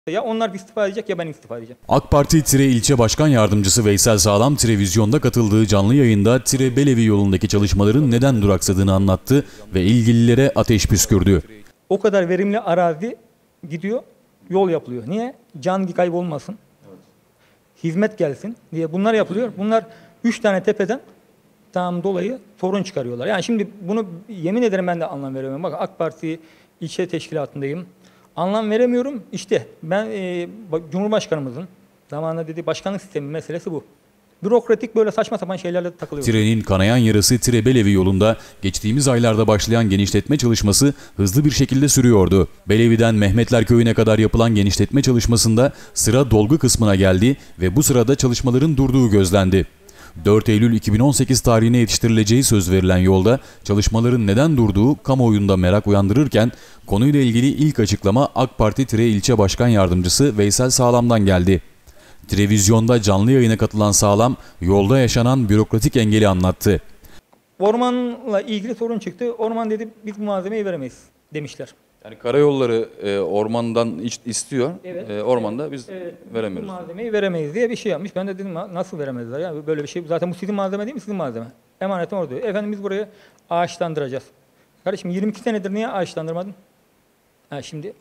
Ya onlar istifa edecek ya ben istifa edeceğim. AK Parti ilçe başkan yardımcısı Veysel Sağlam televizyonda katıldığı canlı yayında Belevi yolundaki çalışmaların neden duraksadığını anlattı ve ilgililere ateş püskürdü. O kadar verimli arazi gidiyor, yol yapılıyor. Niye? Can kaybolmasın, hizmet gelsin diye bunlar yapılıyor. Bunlar 3 tane tepeden dolayı sorun çıkarıyorlar. Yani şimdi bunu yemin ederim ben de anlam veremiyorum. Bak AK Parti ilçe teşkilatındayım. Anlam veremiyorum. İşte ben Cumhurbaşkanımızın zamanında dediği başkanlık sistemi meselesi bu. Bürokratik böyle saçma sapan şeylerle takılıyor. Trenin kanayan yarası Belevi yolunda geçtiğimiz aylarda başlayan genişletme çalışması hızlı bir şekilde sürüyordu. Belevi'den Mehmetler Köyü'ne kadar yapılan genişletme çalışmasında sıra dolgu kısmına geldi ve bu sırada çalışmaların durduğu gözlendi. 4 Eylül 2018 tarihine yetiştirileceği söz verilen yolda çalışmaların neden durduğu kamuoyunda merak uyandırırken konuyla ilgili ilk açıklama AK Parti ilçe başkan yardımcısı Veysel Sağlam'dan geldi. Televizyonda canlı yayına katılan Sağlam, yolda yaşanan bürokratik engeli anlattı. Ormanla ilgili sorun çıktı. Orman dedi biz bu malzemeyi veremeyiz demişler. Yani karayolları ormandan istiyor, Evet. ormanda biz Bu veremiyoruz. malzemeyi veremeyiz diye bir şey yapmış. Ben de dedim nasıl veremezler ya böyle bir şey. Zaten bu sizin malzeme değil mi? Sizin malzeme. Emanetim orada. Efendim biz burayı ağaçlandıracağız. Kardeşim 22 senedir niye ağaçlandırmadın? Şimdi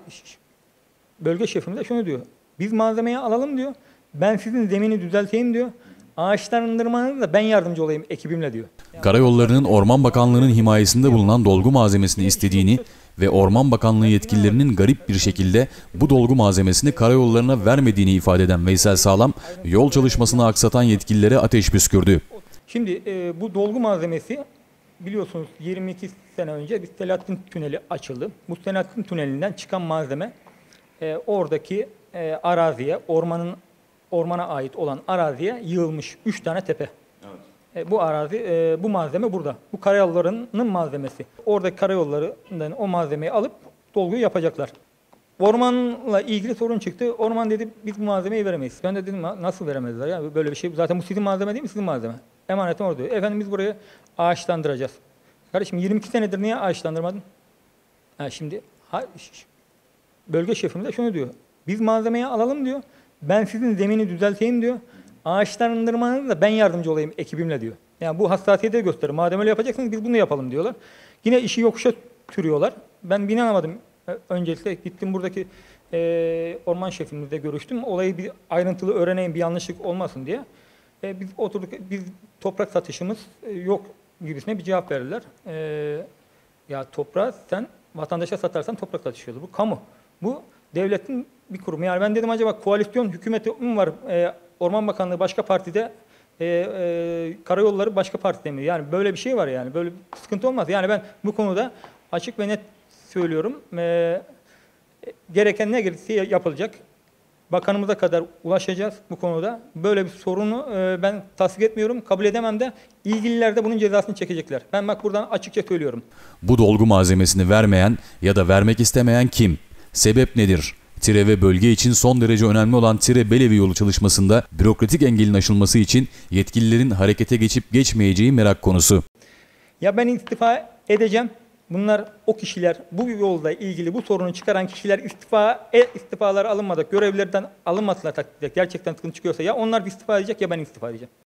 bölge şefimiz de şunu diyor. Biz malzemeyi alalım diyor. Ben sizin zemini düzelteyim diyor. Ağaçlandırmanızda da ben yardımcı olayım ekibimle diyor. Karayollarının Orman Bakanlığı'nın himayesinde bulunan dolgu malzemesini istediğini ve Orman Bakanlığı yetkililerinin garip bir şekilde bu dolgu malzemesini karayollarına vermediğini ifade eden Veysel Sağlam, yol çalışmasını aksatan yetkililere ateş püskürdü. Şimdi bu dolgu malzemesi biliyorsunuz 22 sene önce bir Selahattin Tüneli açıldı. Bu Selahattin Tüneli'nden çıkan malzeme oradaki araziye, ormana ait olan araziye yığılmış 3 tane tepe. Evet. Bu arazi, bu malzeme burada. Bu karayollarının malzemesi. Oradaki karayollarından o malzemeyi alıp dolguyu yapacaklar. Ormanla ilgili sorun çıktı. Orman dedi biz bu malzemeyi veremeyiz. Ben de dedim nasıl veremezler ya böyle bir şey. Zaten bu sizin malzeme değil mi? Sizin malzeme. Emanetim orada. Efendim biz burayı ağaçlandıracağız. Kardeşim 22 senedir niye ağaçlandırmadın? Şimdi bölge şefimiz de şunu diyor. Biz malzemeyi alalım diyor. Ben sizin zemini düzelteyim diyor. Ağaçlandırmanızda da ben yardımcı olayım ekibimle diyor. Yani bu hassasiyeti de gösterir. Madem öyle yapacaksınız biz bunu yapalım diyorlar. Yine işi yokuşa sürüyorlar. Ben inanamadım. Öncelikle gittim buradaki orman şefimizle görüştüm. Olayı bir ayrıntılı öğreneyim bir yanlışlık olmasın diye. Biz oturduk, biz toprak satışımız yok gibisine bir cevap verdiler. Ya toprağı sen vatandaşa satarsan toprak satışı olur. Bu kamu. Bu devletin bir kurumu. Yani ben dedim acaba koalisyon hükümeti mi var? Orman Bakanlığı başka partide, karayolları başka partide mi? Yani böyle bir şey var yani. Böyle bir sıkıntı olmaz. Yani ben bu konuda açık ve net söylüyorum. Gereken ne gerekirse yapılacak. Bakanımıza kadar ulaşacağız bu konuda. Böyle bir sorunu ben tasdik etmiyorum, kabul edemem de ilgililer de bunun cezasını çekecekler. Ben bak buradan açıkça söylüyorum. Bu dolgu malzemesini vermeyen ya da vermek istemeyen kim? Sebep nedir? Ve bölge için son derece önemli olan Belevi yolu çalışmasında bürokratik engelin aşılması için yetkililerin harekete geçip geçmeyeceği merak konusu. Ya ben istifa edeceğim. Bunlar o kişiler bu yolda ilgili bu sorunu çıkaran kişiler istifalar alınmadık, görevlerden alınmadılar takdirde gerçekten sıkıntı çıkıyorsa ya onlar istifa edecek ya ben istifa edeceğim.